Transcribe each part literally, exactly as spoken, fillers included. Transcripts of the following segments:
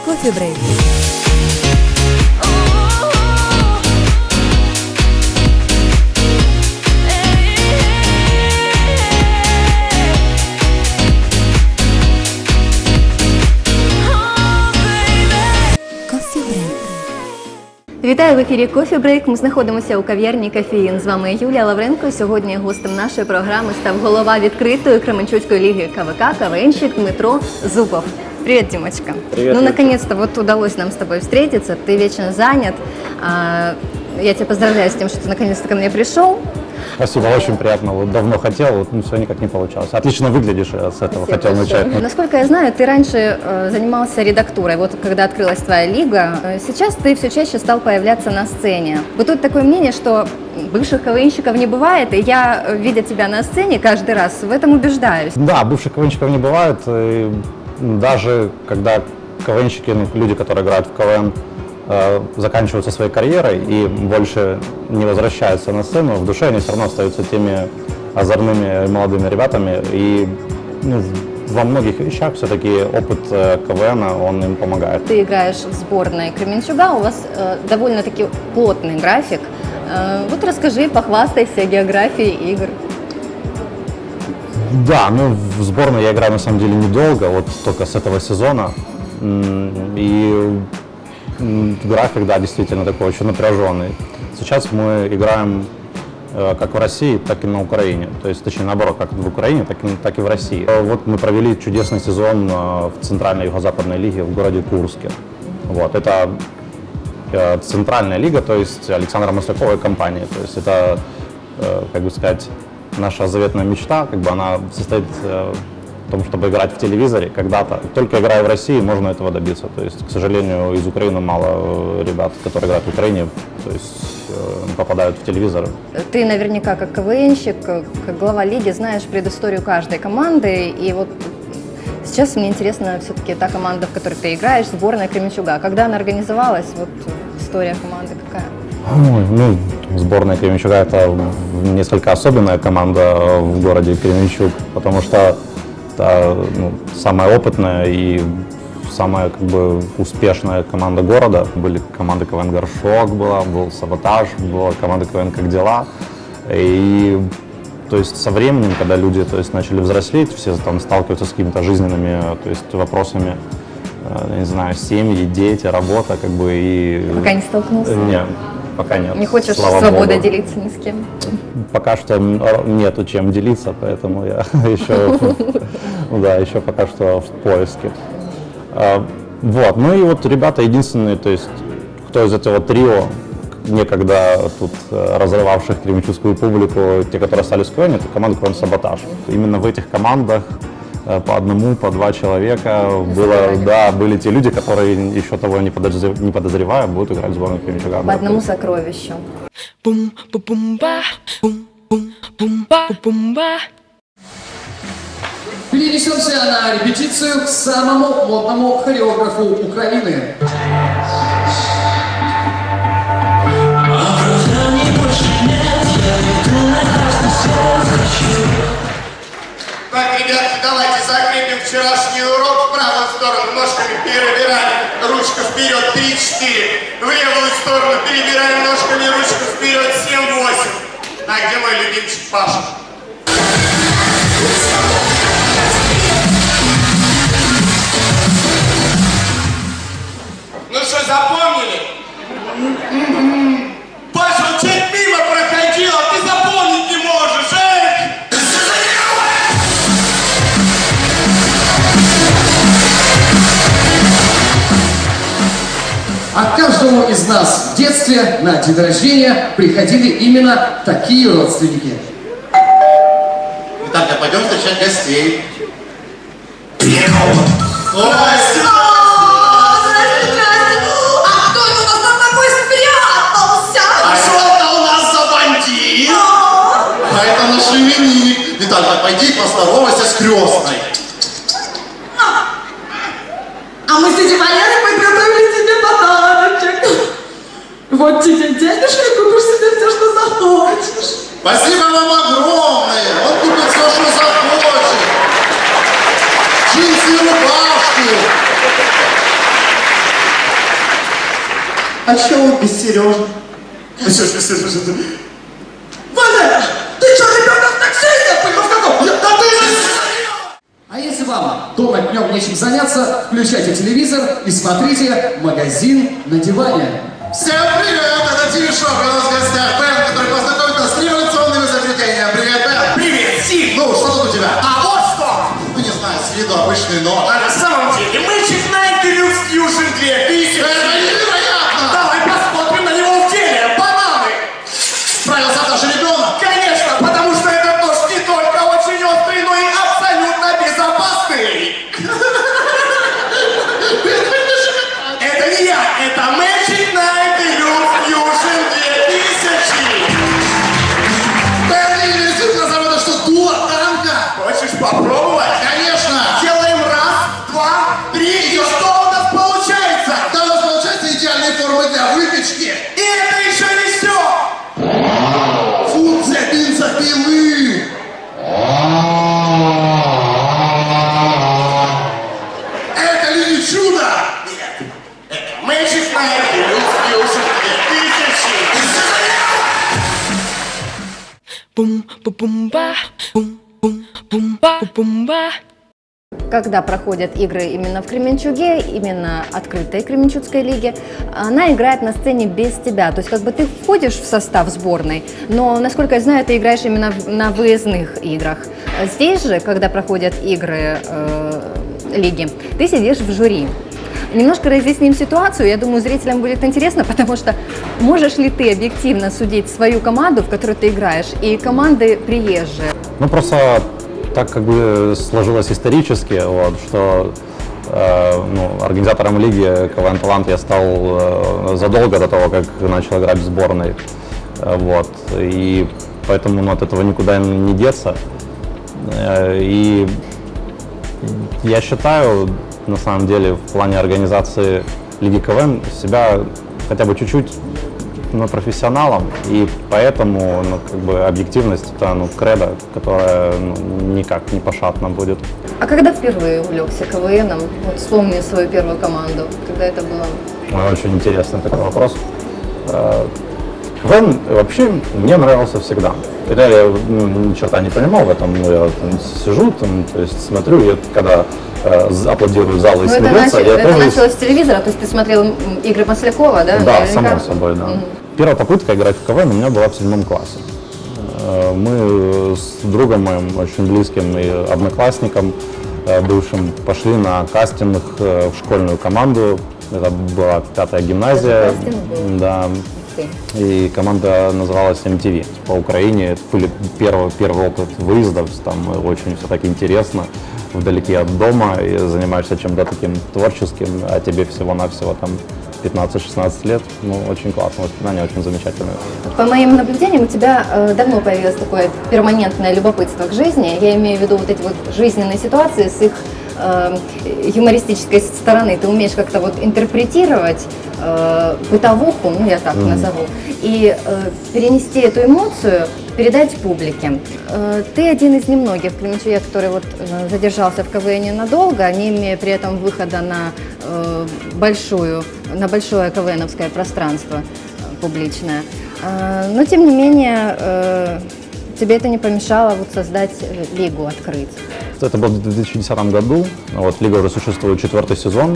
Кофе Брейк. Вітаю в ефірі Кофе Брейк. Ми знаходимося у кав'ярні «Кофеїн». З вами Юлія Лавренко. Сьогодні гостем нашої програми став голова відкритої Кременчуцької лиги КВК, КВНщик Дмитро Зубов. Привет, Димочка. Привет. Ну, наконец-то вот удалось нам с тобой встретиться. Ты вечно занят. Я тебя поздравляю с тем, что ты наконец-то ко мне пришел. Спасибо, очень приятно. Вот давно хотел, вот ну, все никак не получалось. Отлично выглядишь, я с этого Спасибо хотел большое. начать. Насколько я знаю, ты раньше э, занимался редактурой. Вот когда открылась твоя лига, э, сейчас ты все чаще стал появляться на сцене. Вот тут такое мнение, что бывших КВНщиков не бывает, и я, видя тебя на сцене каждый раз, в этом убеждаюсь. Да, бывших КВНщиков не бывает. И даже когда КВНщики, ну, люди, которые играют в КВН, э, заканчивают своей карьерой и больше не возвращаются на сцену, в душе они все равно остаются теми озорными молодыми ребятами. И ну, во многих вещах все-таки опыт э, КВНа, он им помогает. Ты играешь в сборной Кременчуга, у вас э, довольно-таки плотный график. Э, вот расскажи, похвастайся географией игр. Да, ну в сборной я играю на самом деле недолго, вот только с этого сезона. И график, да, действительно такой очень напряженный. Сейчас мы играем э, как в России, так и на Украине. То есть, точнее, наоборот, как в Украине, так и, так и в России. Вот мы провели чудесный сезон э, в Центральной Юго-Западной лиге в городе Курске. Вот, это э, центральная лига, то есть Александра Масляковой компании. То есть это, э, как бы сказать, наша заветная мечта, как бы она состоит э, в том, чтобы играть в телевизоре когда-то. Только играя в России, можно этого добиться. То есть, к сожалению, из Украины мало ребят, которые играют в Украине, то есть э, попадают в телевизор. Ты наверняка как КВНщик, как глава лиги знаешь предысторию каждой команды. И вот сейчас мне интересно все-таки та команда, в которой ты играешь, сборная Кременчуга. Когда она организовалась, вот история команды какая? Ой, ну, сборная Кременчуга — это несколько особенная команда в городе Кременчуг, потому что это ну, самая опытная и самая как бы успешная команда города. Были команды КВН «Горшок», была, был «Саботаж», была команда КВН «Как дела». И то есть со временем, когда люди то есть, начали взрослеть, все там сталкиваются с какими-то жизненными то есть, вопросами, я не знаю, семьи, дети, работа, как бы и... Пока не столкнулся? Нет, пока нет. Не хочешь Слава свободой Богу. делиться ни с кем? Пока что нету чем делиться, поэтому я еще, да, еще пока что в поиске. Вот, ну и вот ребята единственные, то есть, кто из этого трио, некогда тут разрывавших кременчугскую публику, те, которые остались в КВН, это команда КВН «Саботаж». Именно в этих командах по одному, по два человека было, да, были те люди, которые еще того не подозревая, не подозревая будут играть в сборную Кременчуга. По одному сокровищу. Перенесемся на репетицию к самому модному хореографу Украины. Так, ребятки, давайте закрепим вчерашний урок. В правую сторону ножками перебираем, ручка вперед, три-четыре. В левую сторону перебираем ножками, ручка вперед, семь-восемь. А где мой любимчик Паша? Ну что, запомнили? Паша, он чуть мимо проходил, а ты запомнить не можешь, эй! А каждому из нас в детстве на день рождения приходили именно такие родственники. Итак, а пойдем встречать гостей. Виталь, пойди поздоровайся с крестной. А мы с тетей Валерой подготовили тебе подарочек. Вот тебе денежки, купишь себе все, что захочешь. Спасибо вам огромное. Он купит все, что захочет. Джинсы и рубашку. А чё он без Сережи? Валера, ты что, ребенок такси? Я понял, в каком? Да ты... А если вам дома днем нечем заняться, включайте телевизор и смотрите «Магазин на диване». Всем привет, это Тим Шоп, у нас в гостях Бен, который познакомит нас с революционными изобретениями. Привет, Бен! Привет, Тим! Ну, что тут у тебя? А вот что! Ну, не знаю, с виду обычный, но... А на самом деле, Magic Nine Deluxe Fusion две тысячи! Это невероятно! Давай посмотрим на него в деле! Бананы! Справился даже ребенок? Конечно, потому что этот нож не только очень острый, но и абсолютно безопасный! Это не я, это Magic Nine Deluxe Fusion две тысячи! Бен, действительно, завода что, дуло танка? Хочешь попробовать? Конечно! Делаем раз, два, три, и что у нас получается? Да, у нас получается идеальные формы для выпечки! И это еще не все! Функция бензопилы! Это ли не чудо? Нет, это Magic Nine Deluxe Fusion две тысячи! Бум бум ба, бум бум бум ба, бум ба. Когда проходят игры именно в Кременчуге, именно открытой Кременчугской лиги, она играет на сцене без тебя. То есть как бы ты входишь в состав сборной, но, насколько я знаю, ты играешь именно в- на выездных играх. Здесь же, когда проходят игры э, лиги, ты сидишь в жюри. Немножко разъясним ситуацию, я думаю, зрителям будет интересно, потому что можешь ли ты объективно судить свою команду, в которой ты играешь, и команды приезжие? Ну, просто так как бы сложилось исторически, вот, что э, ну, организатором лиги КВН «Талант» я стал э, задолго до того, как начал играть в сборной. Э, вот, и поэтому ну, от этого никуда не деться. Э, и я считаю, на самом деле, в плане организации лиги КВН себя хотя бы чуть-чуть ну, профессионалом, и поэтому ну, как бы объективность это ну, кредо, которая ну, никак не пошатна будет. А когда впервые увлекся КВНом? Вот вспомни свою первую команду, когда это было? Ой, очень интересный такой вопрос. Э, КВН вообще мне нравился всегда. Хотя я ну, ни черта не понимал в этом, но я там, сижу, там, то есть смотрю, и когда э, аплодируют залы и Ну, это, смеются, нач- я это тоже... началось с телевизора, то есть ты смотрел м, игры Маслякова, да? Да, наверняка? само собой, да. Мгм. Первая попытка играть в КВН у меня была в седьмом классе. Э, Мы с другом моим, очень близким и одноклассником, э, бывшим, пошли на кастинг э, в школьную команду. Это была пятая гимназия. Даже кастинг был? Да. Ты. И команда называлась эм ти ви. По Украине это были первый, первый опыт выездов, там очень все так интересно, вдалеке от дома, и занимаешься чем-то таким творческим, а тебе всего-навсего там пятнадцать-шестнадцать лет. Ну, очень классно, воспоминания очень замечательные. По моим наблюдениям, у тебя э, давно появилось такое перманентное любопытство к жизни. Я имею в виду вот эти вот жизненные ситуации с их э, юмористической стороны. Ты умеешь как-то вот интерпретировать э, бытовуху, ну я так Мгм. назову, и э, перенести эту эмоцию, передать публике. Э, ты один из немногих в Кременчуге, который вот э, задержался в КВН надолго, не имея при этом выхода на э, большую, на большое КВНовское пространство э, публичное. Э, но тем не менее э, тебе это не помешало вот создать э, лигу, открыть. Это было в две тысячи десятом году, вот, лига уже существует четвертый сезон,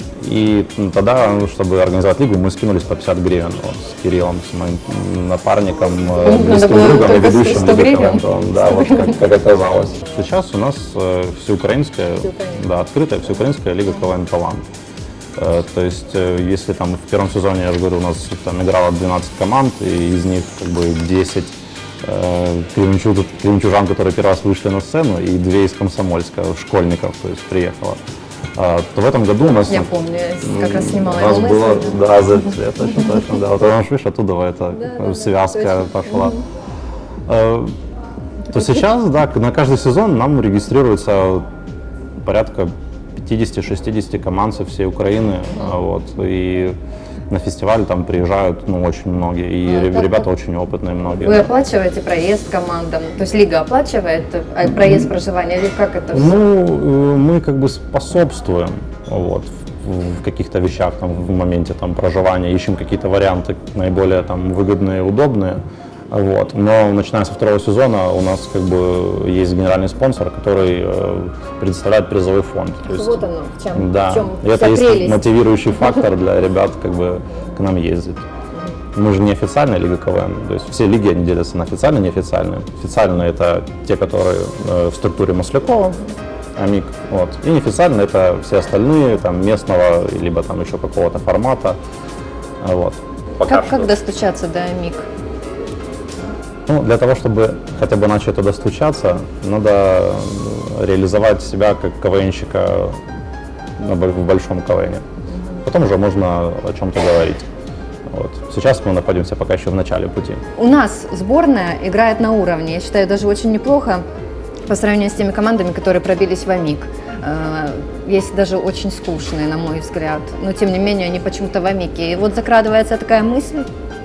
и ну, тогда, ну, чтобы организовать лигу, мы скинулись по пятьдесят гривен вот, с Кириллом, с моим напарником, э, Надо близким было другом и только ведущим сто Лиги гривен. КВН, да, вот как, как оказалось. Сейчас у нас э, всеукраинская, Всеукраинская. да, открытая всеукраинская лига КВН «Талант». Э, То есть, э, если там в первом сезоне, я же говорю, у нас там играло двенадцать команд, и из них как бы десять э, кременчуг- кременчужан, которые первый раз вышли на сцену, и две из Комсомольска, школьников, то есть приехало. А, то в этом году у нас... Я помню, я как раз снимала У нас его было, мысли. да, за это точно, точно, да. Вот потому что, видишь, оттуда эта да, связка точно. пошла. Э, То сейчас, да, на каждый сезон нам регистрируется порядка пятьдесят-шестьдесят команд со всей Украины, а, вот, и на фестиваль там приезжают, ну, очень многие, и А, ре- как- ребята очень опытные многие. Вы да. оплачиваете проезд командам? То есть лига оплачивает а проезд проживания или как это? всё? Ну, э, мы как бы способствуем, вот, в, в каких-то вещах, там, в моменте там, проживания, ищем какие-то варианты наиболее там, выгодные, удобные. Вот. Но начиная со второго сезона у нас как бы есть генеральный спонсор, который э, предоставляет призовой фонд. То есть, Вот оно, в чем, да, в чем и это вся есть прелесть. мотивирующий фактор для ребят как бы к нам ездить. Мы же не официальная лига КВН, то есть все лиги они делятся на официальные и неофициальные. Официальные это те, которые э, в структуре Маслякова, АМИК, вот. И неофициальные это все остальные, там местного, либо там еще какого-то формата. Вот. Пока Как, что. как достучаться до МИК? Ну, для того, чтобы хотя бы начать туда стучаться, надо реализовать себя как КВНщика в большом КВНе. Потом уже можно о чем-то говорить. Вот. Сейчас мы находимся пока еще в начале пути. У нас сборная играет на уровне, я считаю, даже очень неплохо по сравнению с теми командами, которые пробились в АМИК. Э, Есть даже очень скучные, на мой взгляд, но тем не менее они почему-то в АМИКе. И вот закрадывается такая мысль,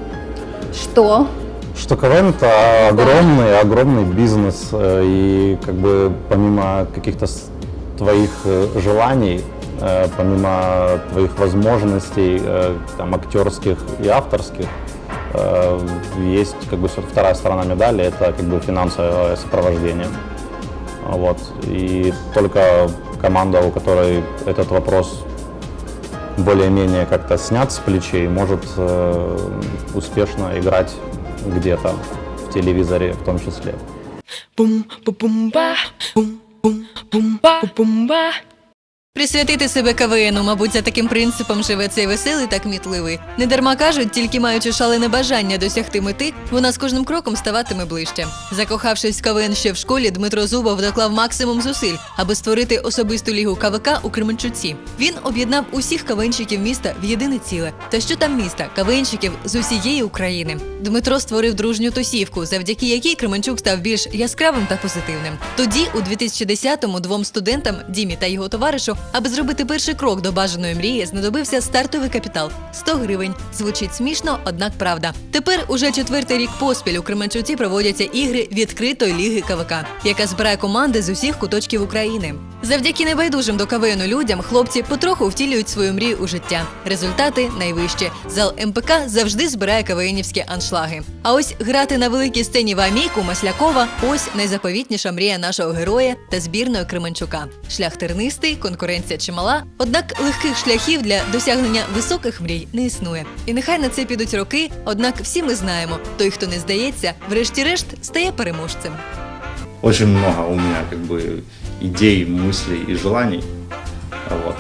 что... Что КВН это огромный, огромный бизнес, э, и как бы помимо каких-то с- твоих э, желаний, э, помимо твоих возможностей, э, там, актерских и авторских, э, есть как бы вторая сторона медали, это как бы финансовое сопровождение. Вот. И только команда, у которой этот вопрос более-менее как-то снят с плечей, может э, успешно играть где-то в телевизоре в том числе. Бум, бум-ба, бум, бум, бум-ба, бум-ба. Присвятити себе КВНу, мабуть, за таким принципом живе цей веселий та кмітливий. Недарма кажуть, тільки маючи шалене бажання досягти мети, вона з кожним кроком ставатиме ближче. Закохавшись в КВН ще в школі, Дмитро Зубов доклав максимум зусиль, аби створити особисту лігу КВК у Кременчуці. Він об'єднав усіх КВНщиків міста в єдине ціле. Та що там міста? КВНщиків з усієї України. Дмитро створив дружню тусівку, завдяки якій Кременчук став більш яскравим та позитивним. Тоді, у дві тисячі десятому, двом студентам, Дімі та його товаришу, аби зробити перший крок до бажаної мрії, знадобився стартовий капітал – сто гривень. Звучить смішно, однак правда. Тепер уже четвертий рік поспіль у Кременчуці проводяться ігри відкритої ліги КВК, яка збирає команди з усіх куточків України. Завдяки небайдужим до КВНу людям хлопці потроху втілюють свою мрію у життя. Результати найвищі. Зал МПК завжди збирає КВНівські аншлаги. А ось грати на великій сцені в АМІКу Маслякова – ось найзаповітніша мрія нашого героя та збірної Кременчука. Шлях тернистий, конкуренція чимала, однак легких шляхів для досягнення високих мрій не існує. І нехай на це підуть роки, однак всі ми знаємо, той, хто не здається, врешті-решт стає переможцем. Очень много у меня как бы идей, мыслей и желаний, вот.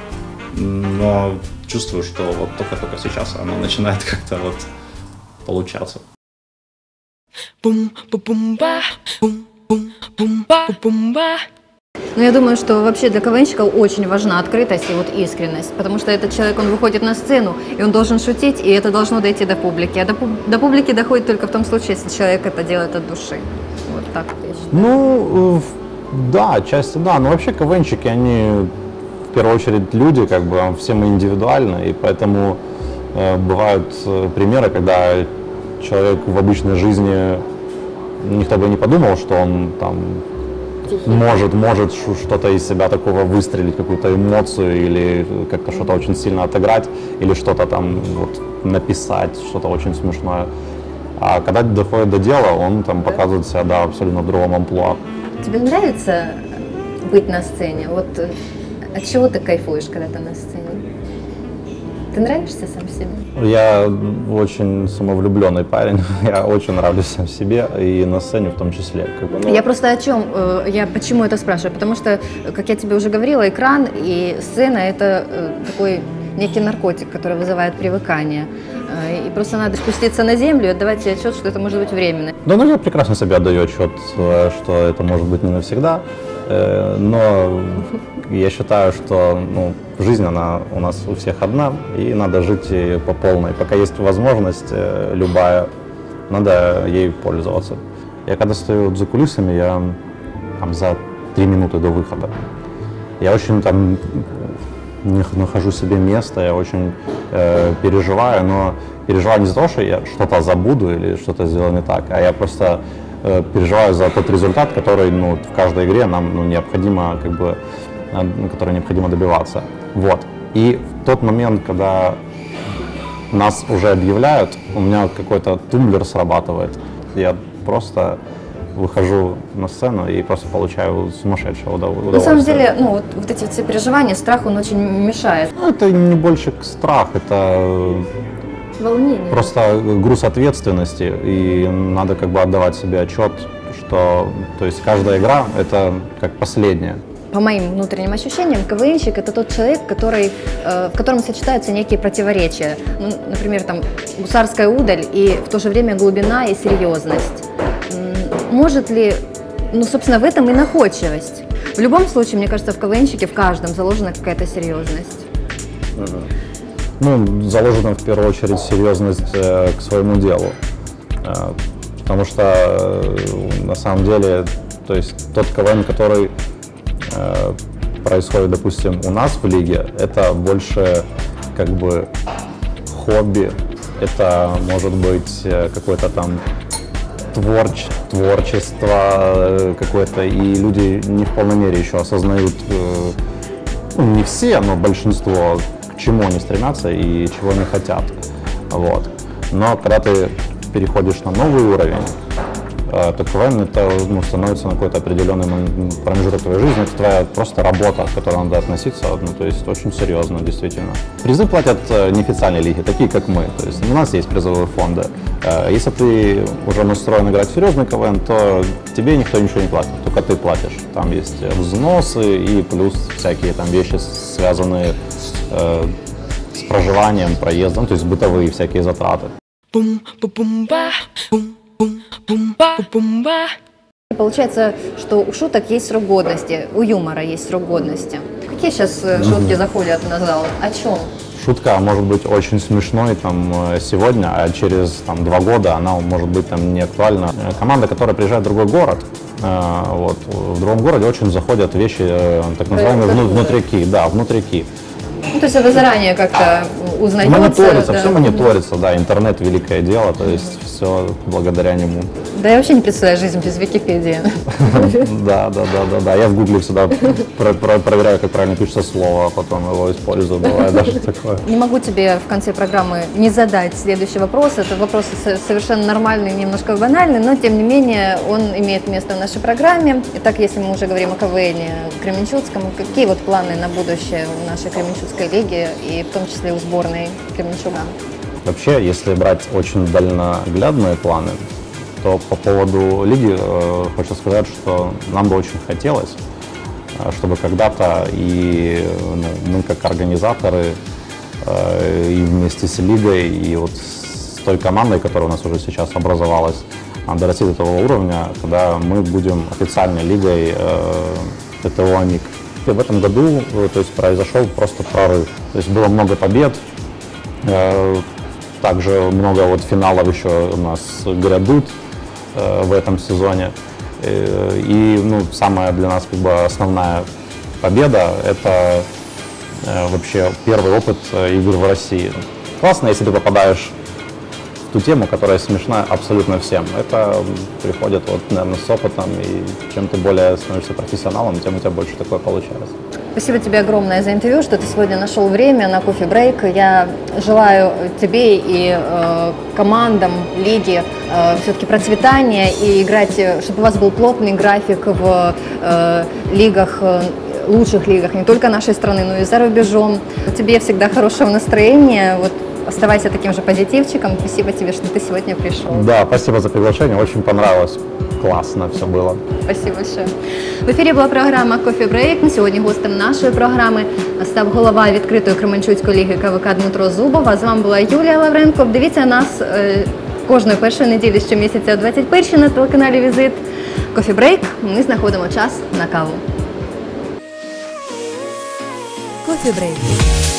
Но чувствую, что вот только-только сейчас оно начинает как-то вот получаться. Бум, бум-ба, бум, бум, бум-ба, бум-ба. Но я думаю, что вообще для КВНщиков очень важна открытость и вот искренность, потому что этот человек, он выходит на сцену, и он должен шутить, и это должно дойти до публики. А до, пуб- до публики доходит только в том случае, если человек это делает от души. Вот так я считаю. Ну, э, да, отчасти да, но вообще КВНщики, они в первую очередь люди, как бы, все мы индивидуальны, и поэтому э, бывают э, примеры, когда человек в обычной жизни, никто бы не подумал, что он там может, может ш- что-то из себя такого выстрелить, какую-то эмоцию или как-то что-то очень сильно отыграть, или что-то там вот написать, что-то очень смешное. А когда доходит до дела, он там показывает себя, да, абсолютно в другом амплуа. Тебе нравится быть на сцене? Вот э, от чего ты кайфуешь, когда ты на сцене? Ты нравишься сам себе? Я очень самовлюбленный парень, я очень нравлюсь сам себе и на сцене в том числе. Как бы, ну, Я просто о чем, э, я почему это спрашиваю? Потому что, как я тебе уже говорила, экран и сцена – это э, такой некий наркотик, который вызывает привыкание. Э, И просто надо спуститься на землю и отдавать себе отчет, что это может быть временно. Да, ну я прекрасно себе отдаю отчет, э, что это может быть не навсегда, э, но я считаю, что ну, жизнь, она у нас у всех одна, и надо жить ей по полной. Пока есть возможность э, любая, надо ей пользоваться. Я когда стою за кулисами, я там, за три минуты до выхода, я очень там не нахожу себе место, я очень э, переживаю, но переживаю не за то, что я что-то забуду или что-то сделаю не так, а я просто э, переживаю за тот результат, который ну, в каждой игре нам ну, необходимо, как бы, э, который необходимо добиваться. Вот. И в тот момент, когда нас уже объявляют, у меня какой-то тумблер срабатывает. Я просто выхожу на сцену и просто получаю сумасшедшее удовольствие. На самом деле, ну, вот, вот эти все переживания, страх, он очень мешает. Ну, это не больше страх, это Волнение. просто груз ответственности, и надо как бы отдавать себе отчет, что, то есть, каждая игра — это как последняя. По моим внутренним ощущениям, КВНщик — это тот человек, который, э, в котором сочетаются некие противоречия. Ну, например, там, гусарская удаль и в то же время глубина и серьезность. Может ли, ну, собственно, в этом и находчивость? В любом случае, мне кажется, в КВНщике в каждом заложена какая-то серьезность. Ну, заложена в первую очередь серьезность э, к своему делу. Э, потому что э, на самом деле, то есть тот КВН, который э, происходит, допустим, у нас в лиге, это больше как бы хобби, это может быть э, какой-то там творч, творчество э, какое-то, и люди не в полной мере еще осознают, э, ну, не все, но большинство, к чему они стремятся и чего они хотят. Вот. Но когда ты переходишь на новый уровень, то КВН это, ну, становится на какой-то определенный промежуток твоей жизни, это твоя просто работа, к которой надо относиться, ну, то есть очень серьезно, действительно. Призы платят неофициальные лиги, такие как мы, то есть у нас есть призовые фонды. Если ты уже настроен играть в серьезный КВН, то тебе никто ничего не платит, только ты платишь. Там есть взносы и плюс всякие там вещи, связанные э, с проживанием, проездом, то есть бытовые всякие затраты. Получается, что у шуток есть срок годности, у юмора есть срок годности. Какие сейчас шутки заходят на зал? О чем? Шутка может быть очень смешной там сегодня, а через там, два года она может быть там не актуальна. Команда, которая приезжает в другой город, э, вот, в другом городе очень заходят вещи, э, так называемые вну, внутрики, да, внутрики. Ну, то есть это заранее как-то узнается? Мониторится, да? все мониторится, да, интернет — великое дело, то есть все благодаря нему. Да, я вообще не представляю жизнь без Википедии. Да, да, да, да, да. Я в Гугле всегда проверяю, как правильно пишется слово, а потом его использую, бывает даже такое. Не могу тебе в конце программы не задать следующий вопрос. Это вопрос совершенно нормальный, немножко банальный, но тем не менее он имеет место в нашей программе. Итак, если мы уже говорим о КВНе Кременчугском, какие вот планы на будущее у нашей Кременчугской лиги и в том числе у сборной Кременчуга? Вообще, если брать очень дальноглядные планы, то по поводу лиги э, хочу сказать, что нам бы очень хотелось, э, чтобы когда-то и ну, мы как организаторы э, и вместе с лигой, и вот с той командой, которая у нас уже сейчас образовалась, дорасти до того уровня, когда мы будем официальной лигой э, ТТО МИК. И в этом году э, то есть, произошел просто прорыв. То есть было много побед. Э, Также много вот финалов еще у нас грядут э, в этом сезоне. Э, и ну, самая для нас как бы основная победа – это э, вообще первый опыт э, игр в России. Классно, если ты попадаешь в ту тему, которая смешна абсолютно всем. Это приходит вот, наверное, с опытом, и чем ты более становишься профессионалом, тем у тебя больше такое получается. Спасибо тебе огромное за интервью, что ты сегодня нашел время на кофе-брейк. Я желаю тебе и э, командам лиги э, все-таки процветания и играть, чтобы у вас был плотный график в э, лигах, э, лучших лигах не только нашей страны, но и за рубежом. Тебе всегда хорошего настроения. Вот, оставайся таким же позитивчиком. Спасибо тебе, что ты сегодня пришел. Да, спасибо за приглашение, очень понравилось. Классно все было. Спасибо большое. В ефірі була програма Coffee Break. Сьогодні гостем нашої програми став голова відкритої Кременчуцької ліги КВК Дмитро Зубов. А з вами була Юлія Лавренко. Дивіться нас е, кожної першої неділі щомісяця о двадцять першій на телеканалі Візит. Coffee Break. Ми знаходимо час на каву. Coffee Break.